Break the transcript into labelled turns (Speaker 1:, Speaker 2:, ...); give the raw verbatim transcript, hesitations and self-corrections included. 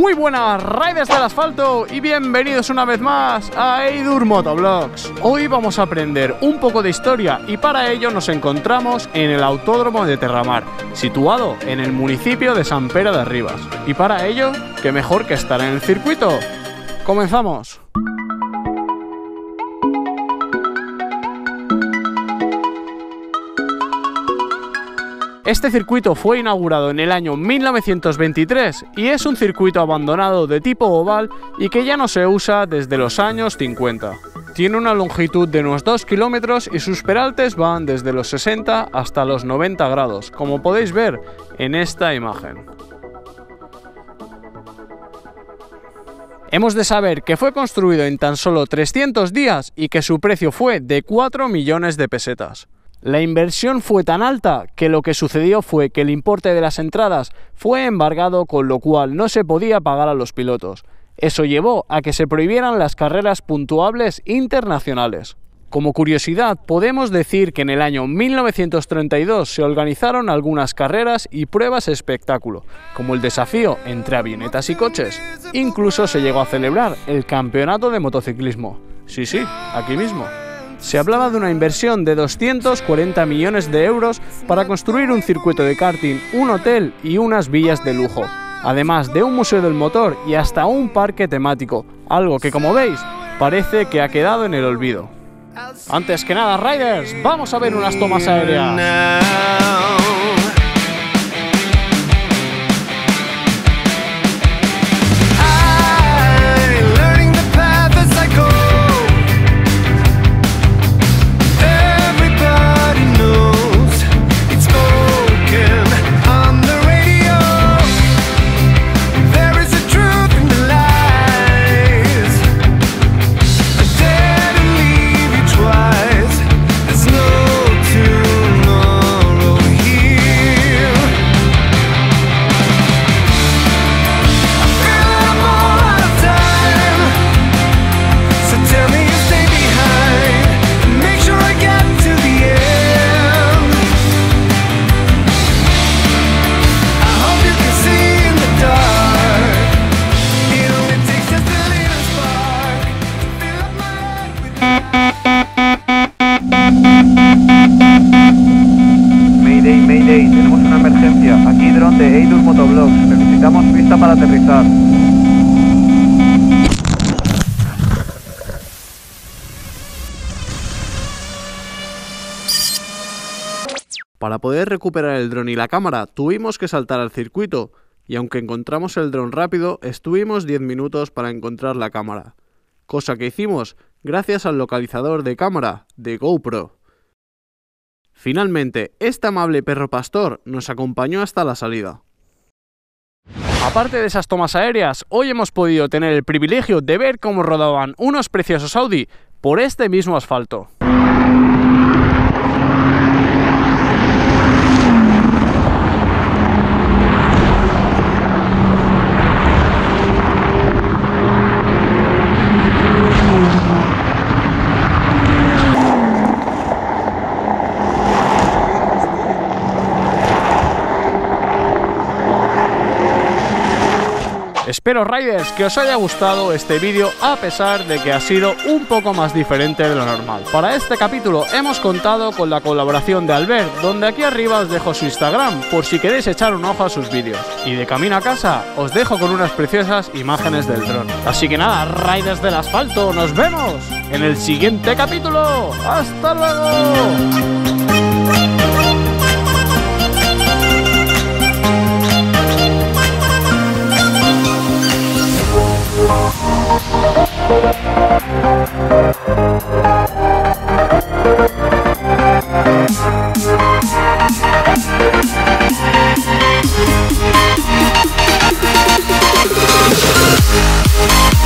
Speaker 1: Muy buenas riders del asfalto y bienvenidos una vez más a Eidur Motovlogs. Hoy vamos a aprender un poco de historia y para ello nos encontramos en el Autódromo de Terramar, situado en el municipio de San Pere de Ribas. Y para ello, qué mejor que estar en el circuito. ¡Comenzamos! Este circuito fue inaugurado en el año mil novecientos veintitrés y es un circuito abandonado de tipo oval y que ya no se usa desde los años cincuenta. Tiene una longitud de unos dos kilómetros y sus peraltes van desde los sesenta hasta los noventa grados, como podéis ver en esta imagen. Hemos de saber que fue construido en tan solo trescientos días y que su precio fue de cuatro millones de pesetas. La inversión fue tan alta que lo que sucedió fue que el importe de las entradas fue embargado, con lo cual no se podía pagar a los pilotos. Eso llevó a que se prohibieran las carreras puntuables internacionales. Como curiosidad, podemos decir que en el año mil novecientos treinta y dos se organizaron algunas carreras y pruebas espectáculo, como el desafío entre avionetas y coches. Incluso se llegó a celebrar el campeonato de motociclismo. Sí, sí, aquí mismo. Se hablaba de una inversión de doscientos cuarenta millones de euros para construir un circuito de karting, un hotel y unas villas de lujo, además de un museo del motor y hasta un parque temático, algo que, como veis, parece que ha quedado en el olvido. Antes que nada, riders, vamos a ver unas tomas aéreas.
Speaker 2: Mayday, Mayday, tenemos una emergencia. Aquí dron de Eidur Motovlogs. Necesitamos pista para aterrizar.
Speaker 1: Para poder recuperar el dron y la cámara, tuvimos que saltar al circuito, y aunque encontramos el dron rápido, estuvimos diez minutos para encontrar la cámara. Cosa que hicimos gracias al localizador de cámara de GoPro. Finalmente, este amable perro pastor nos acompañó hasta la salida. Aparte de esas tomas aéreas, hoy hemos podido tener el privilegio de ver cómo rodaban unos preciosos Audi por este mismo asfalto. Espero, riders, que os haya gustado este vídeo a pesar de que ha sido un poco más diferente de lo normal. Para este capítulo hemos contado con la colaboración de Albert, donde aquí arriba os dejo su Instagram por si queréis echar un ojo a sus vídeos. Y de camino a casa os dejo con unas preciosas imágenes del dron. Así que nada, riders del asfalto, nos vemos en el siguiente capítulo. ¡Hasta luego!
Speaker 3: We'll be right back.